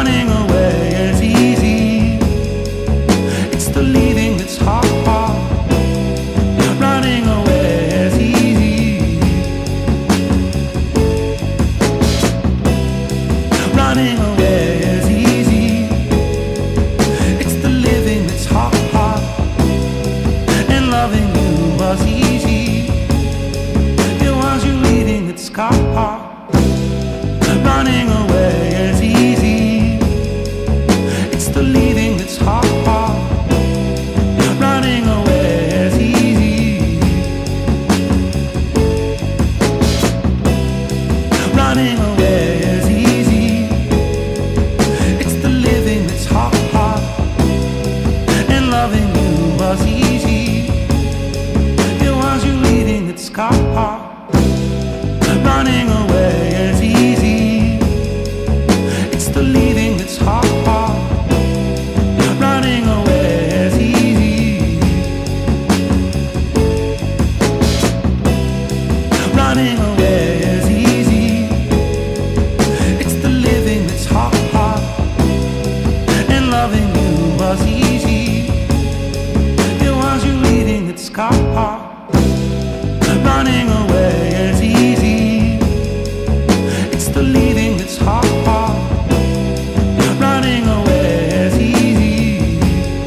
Running away is easy, it's the leaving that's hard. Running away is easy, running away is easy, it's the living that's hard. And loving you was easy, it was you leaving that's hard. Running away is easy, it's the leaving that's hard. Running away is easy, running away is easy, it's the living that's hard. And loving you was easy, it was you leaving that's hard. Running away is easy, it's the leaving that's hard. Running away is easy, running away is easy, it's the living that's hard. And loving you was easy, it was you leaving that's hard. Running away is easy, it's the leaving that's hard. Running away is easy,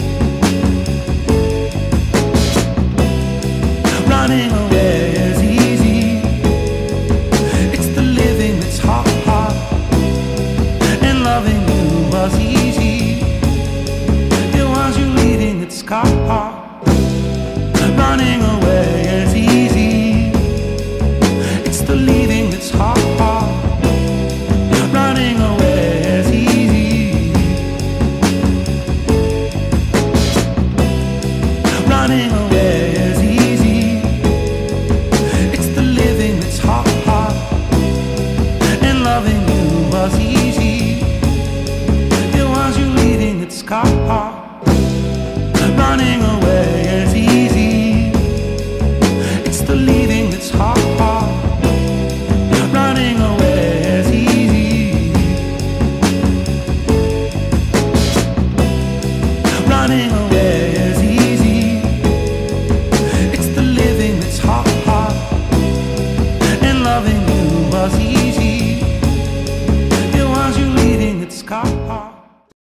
running away is easy, it's the living that's hard. And loving you was easy, it was you leaving that's hard. Running away is easy, it's the leaving that's hard. Running away is easy, running away is easy, it's the living that's hard. And loving you was easy, it was you leaving that's hard. Running away is easy, it's the leaving that's hard. Running away is easy, running away